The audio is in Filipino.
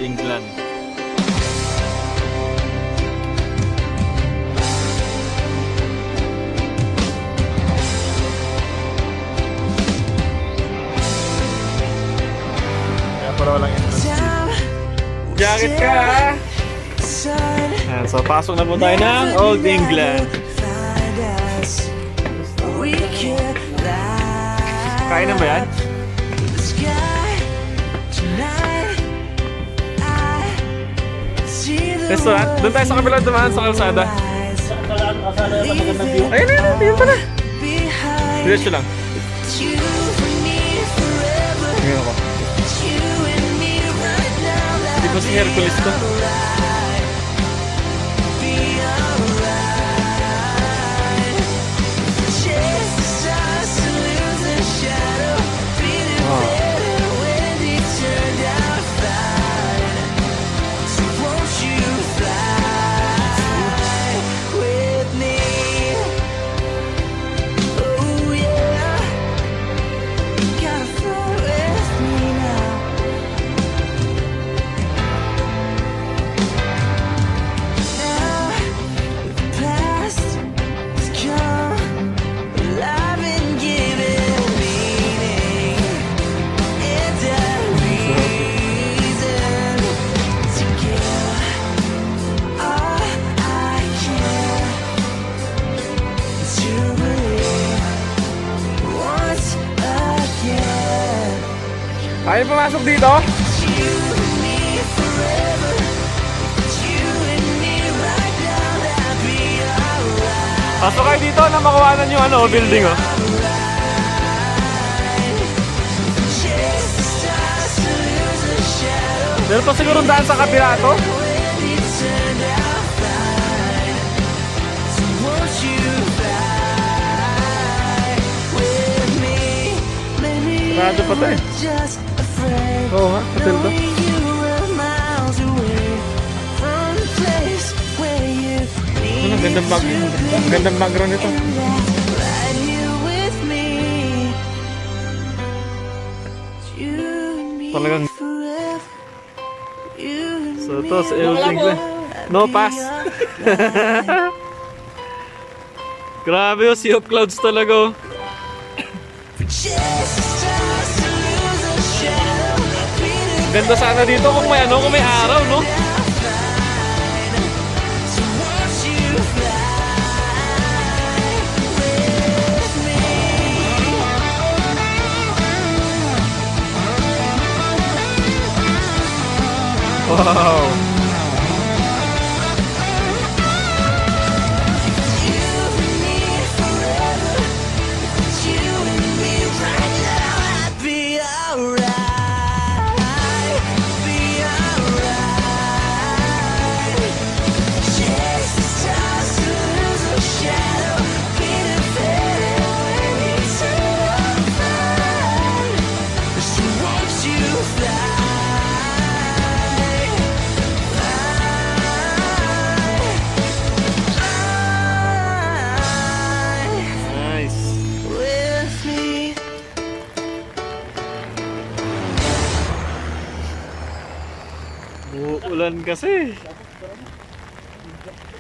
England. Kaya pala walang entrance seat. Jacket ka ha! Ayan, so pasok na po tayo ng Old England. Kain na ba yan? Restaurant? Doon tayo sa kabilang dumaan sa kalsada. Ayun, ayun pala. Diretso lang. Ngayon ako. Hindi pa si Hercules to. Ayaw pumasok dito? Pasok kayo dito na makuhanan yung ano, building oh. Meron pa siguro daan sa kabila to? Sarado pa to eh. Oo nga, hotel to. Ano, gandang background nito. Talagang so ito sa Old England. No pass. Grabe yung Sea of Clouds talaga oh. Ganda sana dito kung may ano, kung may araw, no? Wow! Uulan kasi.